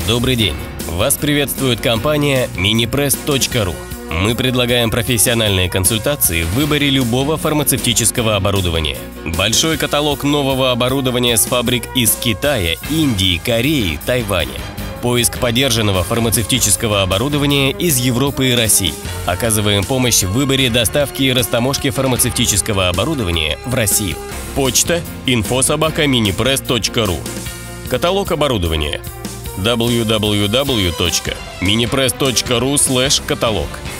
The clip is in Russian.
Добрый день! Вас приветствует компания minipress.ru. Мы предлагаем профессиональные консультации в выборе любого фармацевтического оборудования. Большой каталог нового оборудования с фабрик из Китая, Индии, Кореи, Тайваня. Поиск подержанного фармацевтического оборудования из Европы и России. Оказываем помощь в выборе доставки и растаможки фармацевтического оборудования в Россию. Почта info@minipress.ru. Каталог оборудования www.minipress.ru/каталог.